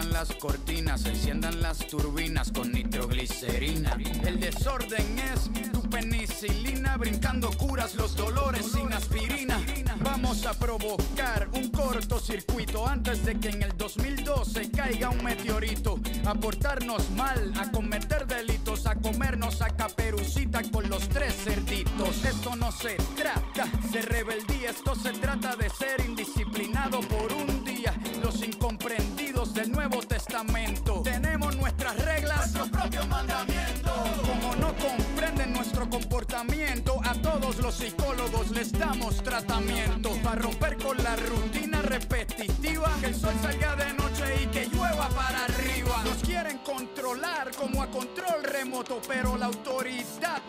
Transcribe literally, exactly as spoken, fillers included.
abran las cortinas, se enciendan las turbinas con nitroglicerina. El desorden es tu penicilina, brincando curas los dolores sin aspirina. Vamos a provocar un cortocircuito antes de que en el dos mil doce caiga un meteorito. A portarnos mal, a cometer delitos, a comernos a Caperucita con los tres cerditos. Esto no se trata de rebeldía, esto se trata de ser indisciplinado por un día. Los incomprendidos del Nuevo Testamento tenemos nuestras reglas, nuestros propios mandamientos. Como no comprenden nuestro comportamiento, a todos los psicólogos les damos tratamiento para romper con la rutina repetitiva. Que el sol salga de noche y que llueva para arriba. Nos quieren controlar como a control remoto, pero la autoridad